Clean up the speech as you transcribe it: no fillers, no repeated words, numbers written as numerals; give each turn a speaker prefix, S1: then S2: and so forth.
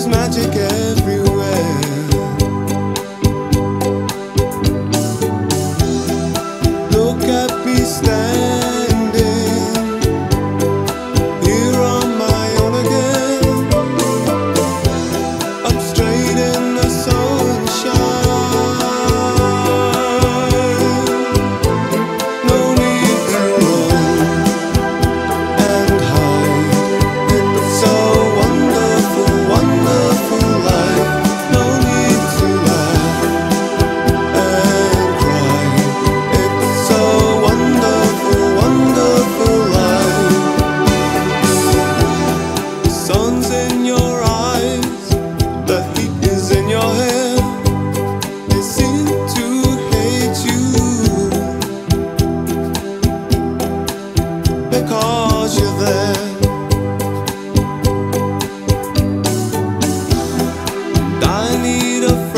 S1: There's magic everywhere. Look at me standing here on my own again, up straight in the sunshine. No need to run and hide. It's a wonderful, wonderful life. No need to laugh and cry. It's a wonderful, wonderful life. The sun's in your eyes, the heat is in your hair. They seem to hate you because you're there. I need a